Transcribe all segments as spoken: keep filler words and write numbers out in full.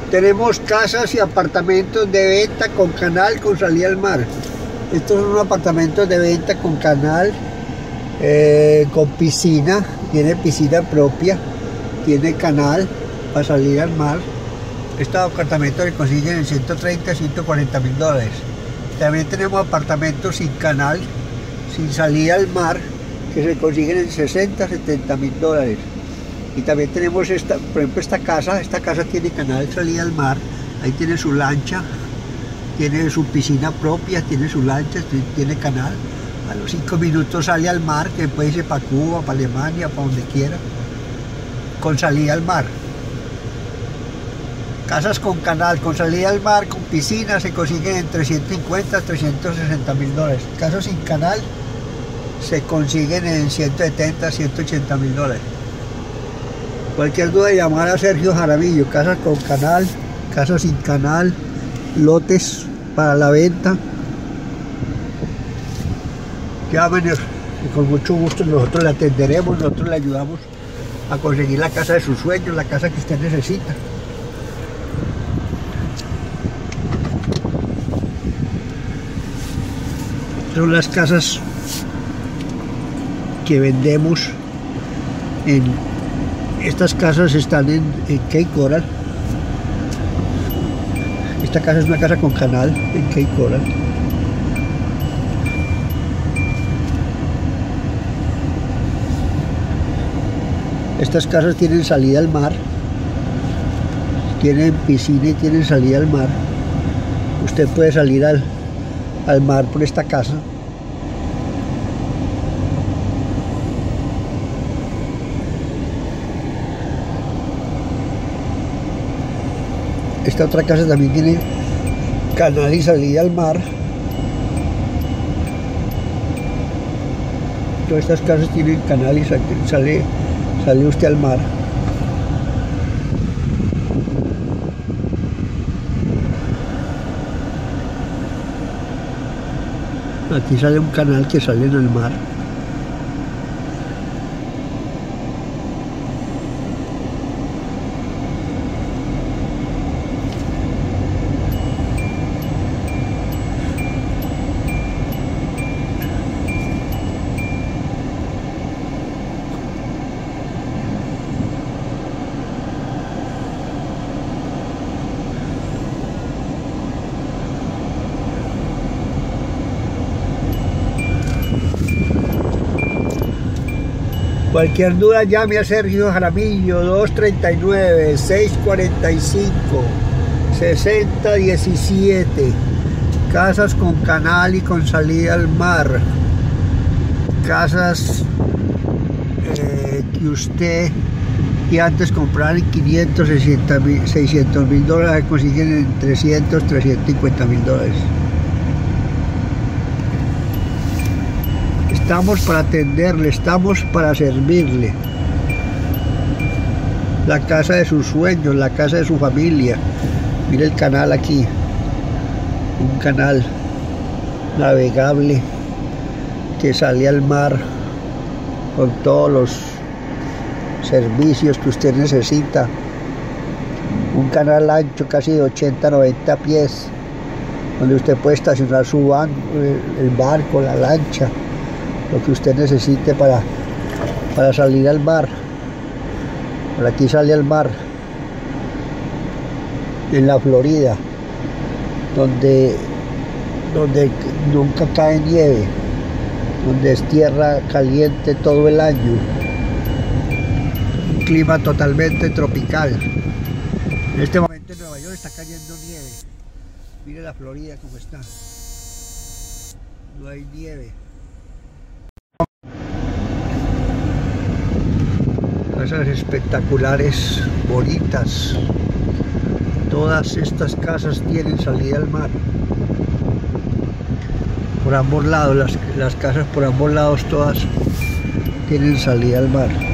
Tenemos casas y apartamentos de venta con canal, con salida al mar. Estos son unos apartamentos de venta con canal, eh, con piscina, tiene piscina propia, tiene canal para salir al mar. Estos apartamentos se consiguen en ciento treinta, ciento cuarenta mil dólares. También tenemos apartamentos sin canal, sin salida al mar, que se consiguen en sesenta, setenta mil dólares. Y también tenemos esta, por ejemplo, esta casa, esta casa tiene canal de salida al mar, ahí tiene su lancha, tiene su piscina propia, tiene su lancha, tiene canal. A los cinco minutos sale al mar, que puede irse para Cuba, para Alemania, para donde quiera, con salida al mar. Casas con canal, con salida al mar, con piscina, se consiguen en trescientos cincuenta, trescientos sesenta mil dólares. Casas sin canal se consiguen en ciento setenta, ciento ochenta mil dólares. Cualquier duda, llamar a Sergio Jaramillo. Casas con canal, casas sin canal, lotes para la venta. Llámenos y con mucho gusto nosotros le atenderemos, nosotros le ayudamos a conseguir la casa de sus sueños, la casa que usted necesita. Son las casas que vendemos. En estas casas están en, en Cape Coral. Esta casa es una casa con canal en Cape Coral. Estas casas tienen salida al mar, tienen piscina y tienen salida al mar. Usted puede salir al, al mar por esta casa. Esta otra casa también tiene canal y salida al mar. Todas estas casas tienen canal y sale, sale usted al mar. Aquí sale un canal que sale en el mar. Cualquier duda llame a Sergio Jaramillo, dos treinta y nueve, seiscientos cuarenta y cinco, sesenta diecisiete. Casas con canal y con salida al mar. Casas eh, que usted que antes compraba en quinientos, seiscientos mil dólares, consiguen en trescientos, trescientos cincuenta mil dólares. Estamos para atenderle, estamos para servirle. La casa de sus sueños, la casa de su familia. Mire el canal aquí. Un canal navegable que sale al mar con todos los servicios que usted necesita. Un canal ancho casi de ochenta, noventa pies, donde usted puede estacionar su banco, el barco, la lancha, lo que usted necesite para, para salir al mar. Por aquí sale al mar, en la Florida, donde, donde nunca cae nieve, donde es tierra caliente todo el año, un clima totalmente tropical. En este momento en Nueva York está cayendo nieve. Mire la Florida cómo está, no hay nieve. Casas espectaculares, bonitas. Todas estas casas tienen salida al mar. Por ambos lados, las, las casas por ambos lados todas tienen salida al mar.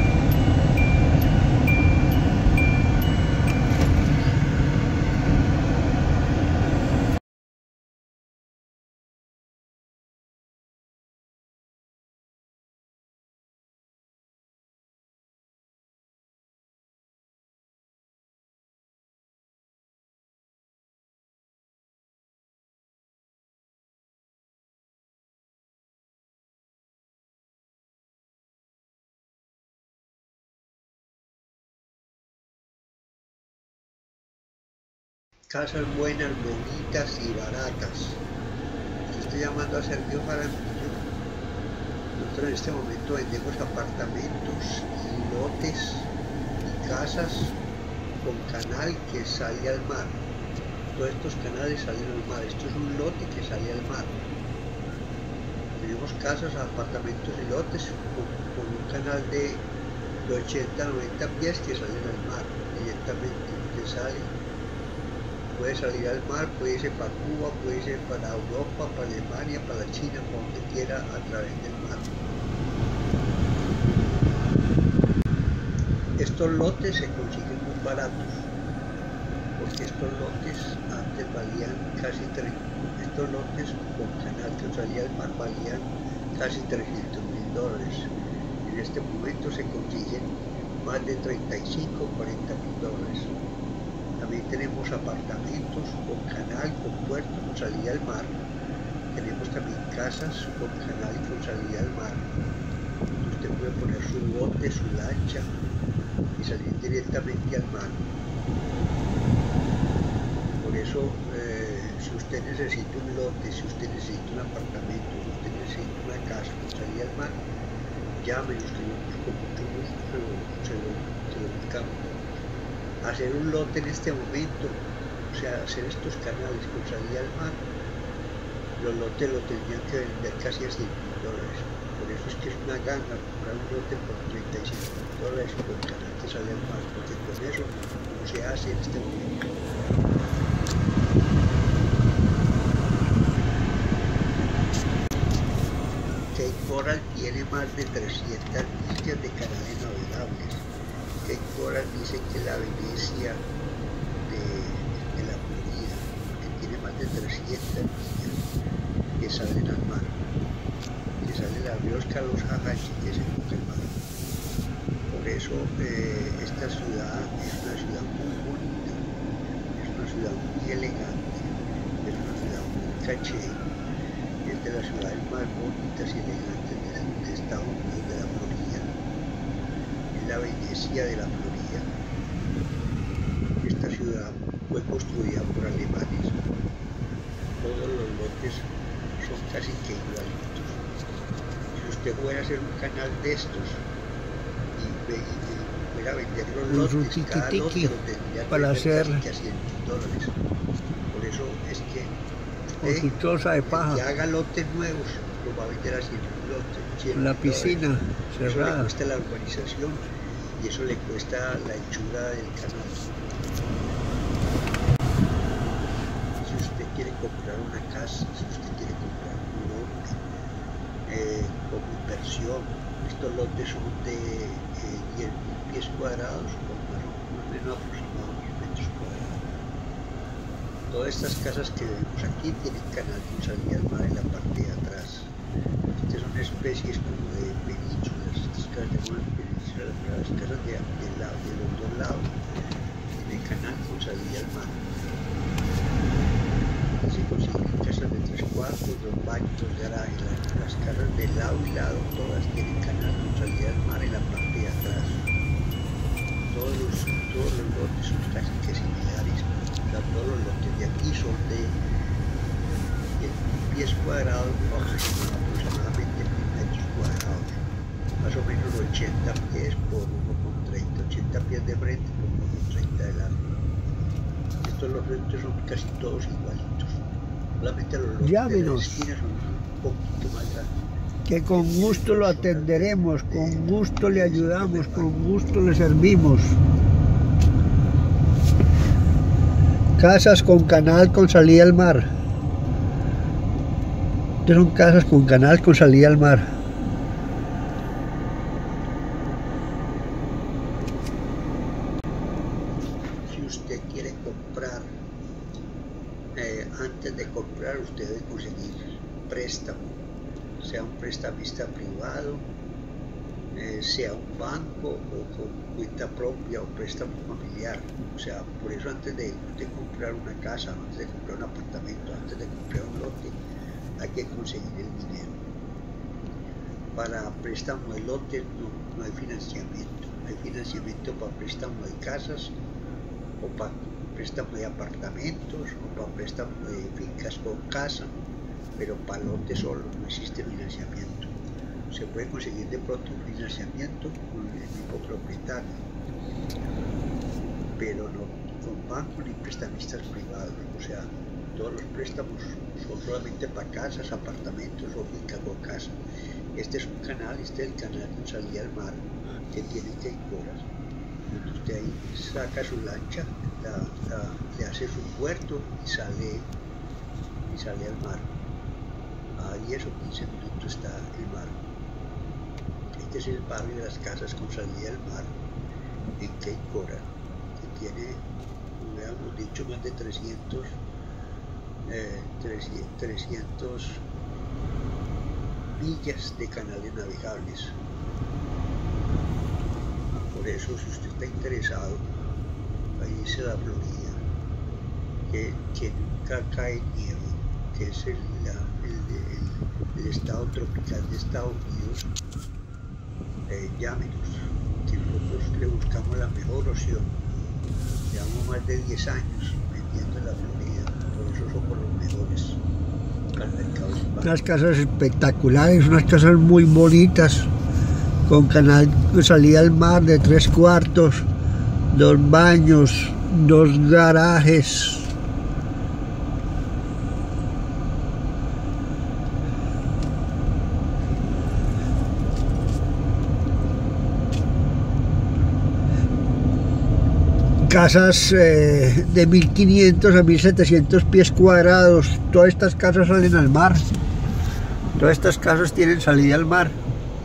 casas buenas, bonitas y baratas. Estoy llamando a Sergio Jaramillo. Nosotros en este momento vendemos apartamentos y lotes y casas con canal que sale al mar. Todos estos canales salen al mar. Esto es un lote que sale al mar. Tenemos casas, apartamentos y lotes con, con un canal de, de ochenta a noventa pies que salen al mar directamente. Usted sale, puede salir al mar, puede irse para Cuba, puede irse para Europa, para Alemania, para China, para donde quiera a través del mar. Estos lotes se consiguen muy baratos, porque estos lotes antes valían casi tres, estos lotes con canal que salía al mar valían casi trescientos mil dólares. En este momento se consiguen más de treinta y cinco, cuarenta mil dólares. También tenemos apartamentos con canal, con puerto, con salida al mar. Tenemos también casas con canal y con salida al mar. Usted puede poner su bote, su lancha y salir directamente al mar. Por eso, eh, si usted necesita un lote, si usted necesita un apartamento, si usted necesita una casa con salida al mar, llámenos que nosotros con mucho gusto se lo, se lo, se lo buscamos. Hacer un lote en este momento, o sea, hacer estos canales con salida al mar, los lotes lo tendrían que vender casi a cien mil dólares. Por eso es que es una ganga comprar un lote por treinta y cinco mil dólares con canal que sale al mar, porque con eso no se hace en este momento. Cape Coral tiene más de trescientas millas de canales navegables. Cape Coral dice que la Venecia de, de la Florida, que tiene más de trescientas millas que salen al mar, que sale la biosca Los Jajachi, que es el mar. Por eso eh, esta ciudad es una ciudad muy bonita, es una ciudad muy elegante, es una ciudad muy caché, es de las ciudades más bonitas y elegantes de, de Estados Unidos, de la Florida. La Venecia de la Florida. Esta ciudad fue construida por alemanes. Todos los lotes son casi que igualitos. Si usted fuera a hacer un canal de estos y, y, y fuera a vender los un lotes, tiki cada tiki lote lo tendría para que hacer casi que a cien mil dólares. Por eso es que con su choza de paja. que haga lotes nuevos lo va a vender a cien mil dólares. La piscina dólares. cerrada. Eso le cuesta la urbanización y eso le cuesta la hechura del canal. Si usted quiere comprar una casa, si usted quiere comprar un lote eh, como inversión, estos lotes son de eh, diez mil pies cuadrados, con más o menos aproximados mil metros cuadrados. Todas estas casas que vemos aquí tienen canal de salida al mar en la parte de atrás. Estas son especies como de penínsulas, estas casas de una península, las casas de, de, lado, de los dos lados tienen canal con salida al mar. Se consiguen casas de tres cuartos, dos baños, dos garajes. Las, las casas de lado y lado todas tienen canal con salida al mar en la parte de atrás. Todos los, todos los lotes son casi que similares. O sea, todos los lotes de aquí son de diez mil pies cuadrados, aproximadamente mil metros cuadrados. Más o menos ochenta pies por uno coma treinta, ochenta pies de frente por uno coma treinta de largo. Estos lotes son casi todos igualitos. Solamente los lotes de la esquina son un poquito más grandes. Que con gusto lo atenderemos, con gusto le ayudamos, con gusto le servimos. Casas con canal con salida al mar. Estas son casas con canal con salida al mar. Si usted quiere comprar, eh, antes de comprar usted debe conseguir préstamo, sea un prestamista privado, eh, sea un banco o con cuenta propia o préstamo familiar. O sea, por eso antes de, de comprar una casa, antes de comprar un apartamento, antes de comprar un lote, hay que conseguir el dinero. Para préstamo de lotes no, no hay financiamiento, no hay financiamiento para préstamo de casas o para préstamo de apartamentos o para préstamo de fincas con casa, pero para lote solo, no existe financiamiento. Se puede conseguir de pronto un financiamiento con el mismo propietario, pero no con bancos ni prestamistas privados. O sea, todos los préstamos son solamente para casas, apartamentos o fincas con casa. Este es un canal, este es el canal con salida al mar, que tiene seis horas. Entonces usted ahí saca su lancha, la, la, le hace su puerto y sale, y sale al mar. A diez o quince minutos está el mar. Este es el barrio de las casas con salida al mar en Cape Coral, que tiene, como habíamos dicho, más de trescientos, eh, trescientos millas de canales navegables. Por eso, si usted está interesado, ahí dice la Florida, que, que nunca cae nieve, que es el, la, el, el, el estado tropical de Estados Unidos, eh, llámenos, que nosotros le buscamos la mejor opción. Llevamos más de diez años vendiendo en la Florida, por eso somos los mejores al mercado hispano. Unas casas espectaculares, unas casas muy bonitas, con canal de salida al mar de tres cuartos, dos baños, dos garajes. Casas eh, de mil quinientos a mil setecientos pies cuadrados. Todas estas casas salen al mar. Todas estas casas tienen salida al mar.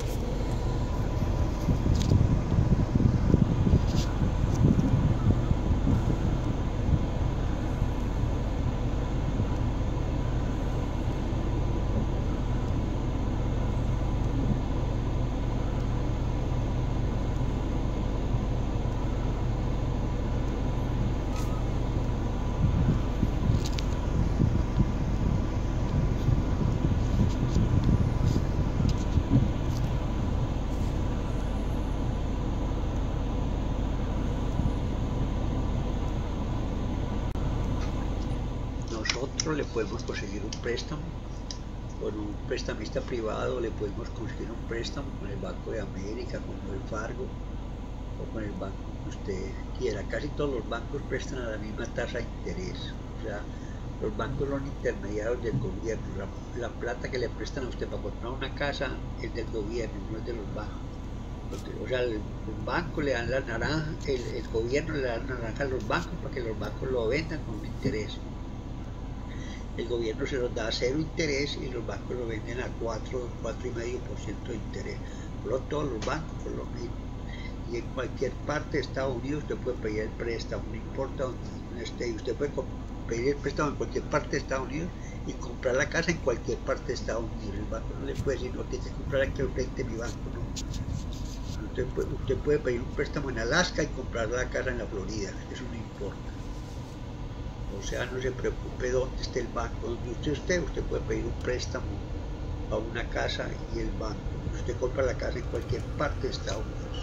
Nosotros le podemos conseguir un préstamo con un prestamista privado, le podemos conseguir un préstamo con el Banco de América, con el Fargo o con el banco que usted quiera. Casi todos los bancos prestan a la misma tasa de interés. O sea, los bancos son intermediarios del gobierno. La, la plata que le prestan a usted para comprar una casa es del gobierno, no es de los bancos. O sea, el banco le dan la naranja, el, el gobierno le da la naranja a los bancos para que los bancos lo vendan con interés. El gobierno se los da a cero interés y los bancos lo venden a cuatro, cuatro coma cinco por ciento de interés. Por lo todos los bancos por lo mismo. Y en cualquier parte de Estados Unidos usted puede pedir el préstamo, no importa dónde esté. Usted puede pedir el préstamo en cualquier parte de Estados Unidos y comprar la casa en cualquier parte de Estados Unidos. El banco no le puede decir, no, tiene que comprar aquí al frente de mi banco, no. Usted puede, usted puede pedir un préstamo en Alaska y comprar la casa en la Florida, eso no importa. O sea, no se preocupe dónde esté el banco, donde usted esté, usted puede pedir un préstamo a una casa y el banco. Usted compra la casa en cualquier parte de Estados Unidos.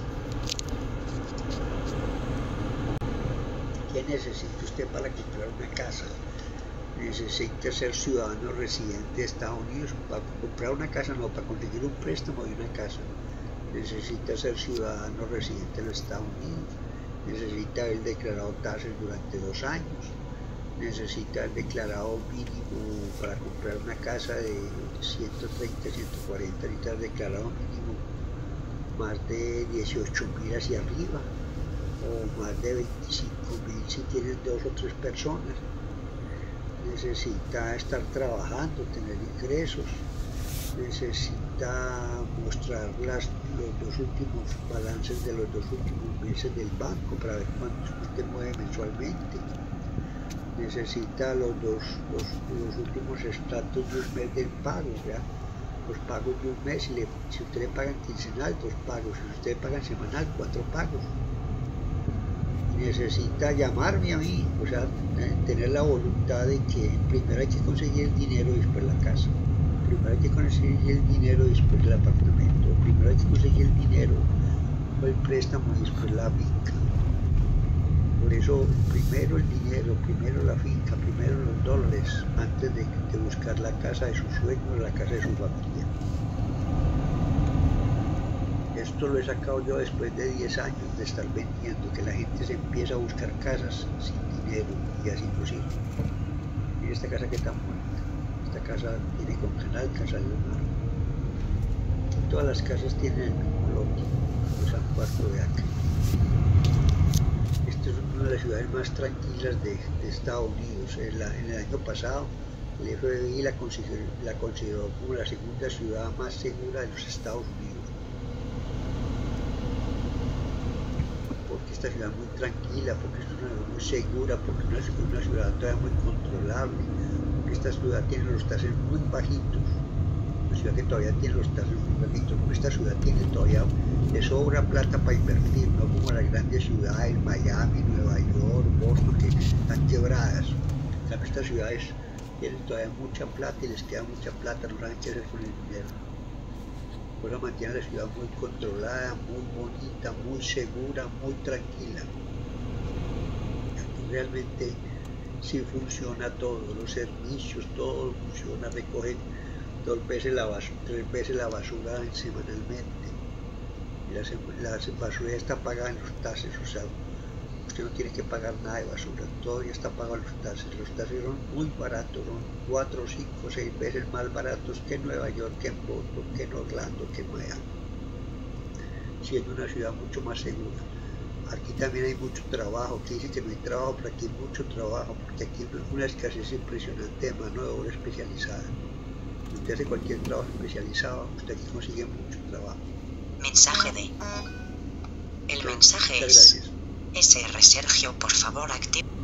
¿Qué necesita usted para comprar una casa? Necesita ser ciudadano residente de Estados Unidos. Para comprar una casa, no, para conseguir un préstamo de una casa. Necesita ser ciudadano residente de los Estados Unidos. Necesita haber declarado tasas durante dos años. Necesita haber declarado mínimo para comprar una casa de ciento treinta, ciento cuarenta, necesita haber declarado mínimo más de dieciocho mil hacia arriba o más de veinticinco mil si tienen dos o tres personas. Necesita estar trabajando, tener ingresos, necesita mostrar las, los dos últimos balances de los dos últimos meses del banco para ver cuánto usted mueve mensualmente. Necesita los dos los, los últimos extractos de un mes del pago, ¿verdad? Los pagos de un mes, si, le, si usted le pagan quincenal, dos pagos, si usted le pagan semanal, cuatro pagos. Necesita llamarme a mí, o sea, tener la voluntad de que primero hay que conseguir el dinero y después la casa. Primero hay que conseguir el dinero y después el apartamento. Primero hay que conseguir el dinero o el préstamo y después la finca. Por eso, primero el dinero, primero la finca, primero los dólares, antes de, de buscar la casa de sus sueños, la casa de su familia. Esto lo he sacado yo después de diez años de estar vendiendo, que la gente se empieza a buscar casas sin dinero y así no sirve. Mira esta casa que tan bonita. Esta casa tiene con canal, casa del mar. Todas las casas tienen el mismo lote, los San Cuarto de Acre. Esta es una de las ciudades más tranquilas de, de Estados Unidos. En, la, en el año pasado, el F B I la consideró, la consideró como la segunda ciudad más segura de los Estados Unidos. Porque esta ciudad es muy tranquila, porque es una ciudad muy segura, porque es una, una ciudad todavía muy controlable, porque esta ciudad tiene los taxes muy bajitos. Una ciudad que todavía tiene los taxes muy bajitos, porque esta ciudad tiene todavía, le sobra plata para invertir, no como las grandes ciudades, Miami, Nueva York, Boston, que están quebradas. En cambio, estas ciudades tienen todavía mucha plata y les queda mucha plata, no saben qué hacer con el dinero. Por eso mantiene la ciudad muy controlada, muy bonita, muy segura, muy tranquila. Aquí realmente sí funciona todo, los servicios, todo funciona, recogen dos veces la basura, tres veces la basura semanalmente. Y la, la basura ya está pagada en los taxes, o sea, usted no tiene que pagar nada de basura, todo ya está pagado en los taxes. Los taxes son muy baratos, son cuatro, cinco, seis veces más baratos que en Nueva York, que en Boston, que en Orlando, que en Miami, siendo una ciudad mucho más segura. Aquí también hay mucho trabajo, que dice que no hay trabajo, pero aquí hay mucho trabajo, porque aquí hay una escasez impresionante de mano de obra especializada. Usted hace cualquier trabajo especializado, usted aquí consigue mucho trabajo. Mensaje de... El mensaje Muchas es... gracias. S R Sergio, por favor, activa.